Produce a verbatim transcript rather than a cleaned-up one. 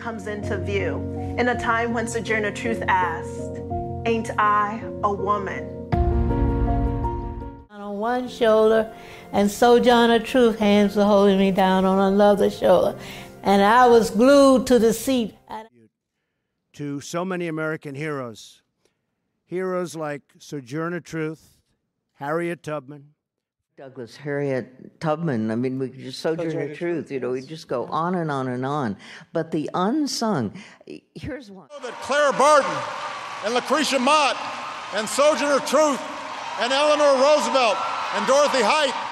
comes into view in a time when Sojourner Truth asked, "Ain't I a woman?" On one shoulder, and Sojourner Truth hands were holding me down on another shoulder, and I was glued to the seat. To so many American heroes, heroes like Sojourner Truth, Harriet Tubman. Douglas, Harriet Tubman, I mean, we could just Sojourner Truth, you know, we just go on and on and on. But the unsung, here's one. That Claire Barton and Lucretia Mott and Sojourner Truth and Eleanor Roosevelt and Dorothy Height